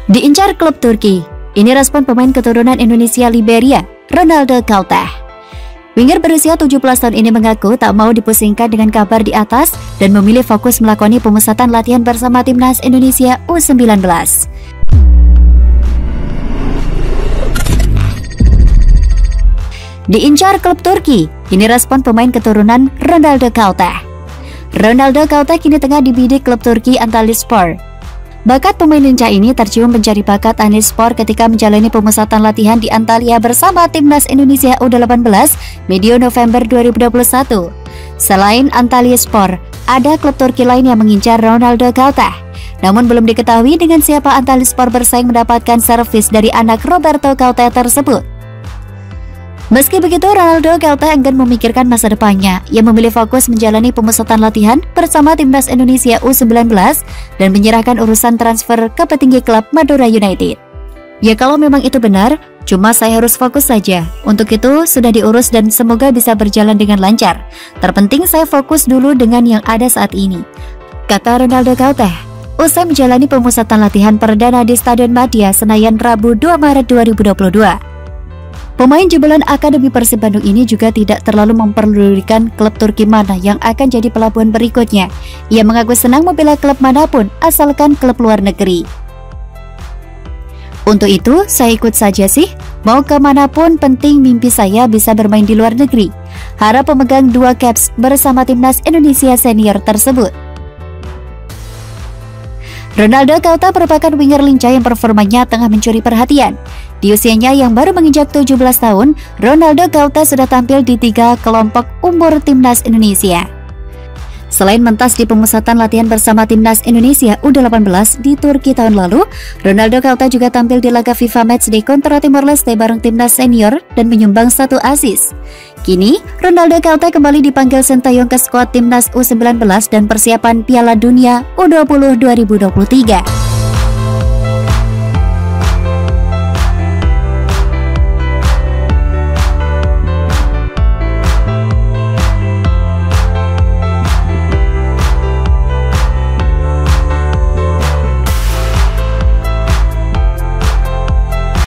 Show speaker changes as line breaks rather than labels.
Diincar klub Turki. Ini respon pemain keturunan Indonesia Liberia, Ronaldo Kauteh. Winger berusia 17 tahun ini mengaku tak mau dipusingkan dengan kabar di atas dan memilih fokus melakoni pemusatan latihan bersama timnas Indonesia U19. Diincar klub Turki. Ini respon pemain keturunan Ronaldo Kauteh. Ronaldo Kauteh kini tengah dibidik klub Turki Antalyaspor. Bakat pemain lincah ini tercium mencari bakat Antalyaspor ketika menjalani pemusatan latihan di Antalya bersama timnas Indonesia U18 medio November 2021. Selain Antalyaspor, ada klub Turki lain yang mengincar Ronaldo Kauteh. Namun belum diketahui dengan siapa Antalyaspor bersaing mendapatkan servis dari anak Roberto Kauteh tersebut. Meski begitu, Ronaldo Kauteh enggan memikirkan masa depannya. Ia memilih fokus menjalani pemusatan latihan bersama timnas Indonesia U19 dan menyerahkan urusan transfer ke petinggi klub Madura United. Ya kalau memang itu benar, cuma saya harus fokus saja. Untuk itu sudah diurus dan semoga bisa berjalan dengan lancar. Terpenting saya fokus dulu dengan yang ada saat ini, kata Ronaldo Kauteh usai menjalani pemusatan latihan perdana di Stadion Madia, Senayan, Rabu 2 Maret 2022. Pemain jebolan Akademi Persib Bandung ini juga tidak terlalu memperdulikan klub Turki mana yang akan jadi pelabuhan berikutnya. Ia mengaku senang membela klub manapun asalkan klub luar negeri. Untuk itu, saya ikut saja sih. Mau kemanapun, penting mimpi saya bisa bermain di luar negeri. Harap pemegang 2 caps bersama timnas Indonesia senior tersebut. Ronaldo Kauteh merupakan winger lincah yang performanya tengah mencuri perhatian. Di usianya yang baru menginjak 17 tahun, Ronaldo Kauteh sudah tampil di 3 kelompok umur timnas Indonesia. Selain mentas di pemusatan latihan bersama timnas Indonesia U18 di Turki tahun lalu, Ronaldo Kauteh juga tampil di laga FIFA Matchday kontra Timor Leste bareng timnas senior dan menyumbang 1 assist. Kini, Ronaldo Kauteh kembali dipanggil sintayong ke skuad timnas U19 dan persiapan Piala Dunia U20 2023.